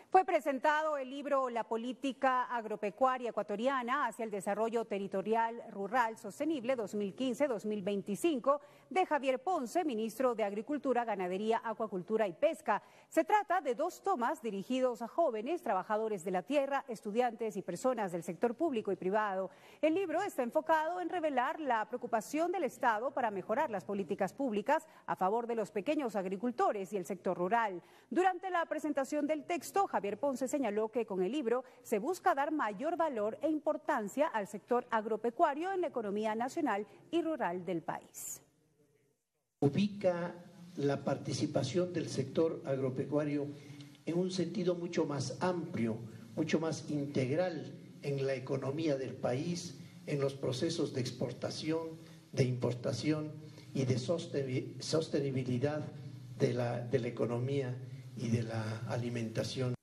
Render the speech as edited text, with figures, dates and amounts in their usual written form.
Fue presentado el libro La política agropecuaria ecuatoriana hacia el desarrollo territorial rural sostenible 2015-2025 de Javier Ponce, ministro de Agricultura, Ganadería, Acuacultura y Pesca. Se trata de 2 tomas dirigidos a jóvenes, trabajadores de la tierra, estudiantes y personas del sector público y privado. El libro está enfocado en revelar la preocupación del Estado para mejorar las políticas públicas a favor de los pequeños agricultores y el sector rural. Durante la presentación del texto, Javier Ponce señaló que con el libro se busca dar mayor valor e importancia al sector agropecuario en la economía nacional y rural del país. Ubica la participación del sector agropecuario en un sentido mucho más amplio, mucho más integral en la economía del país, en los procesos de exportación, de importación y de sostenibilidad de la economía y de la alimentación.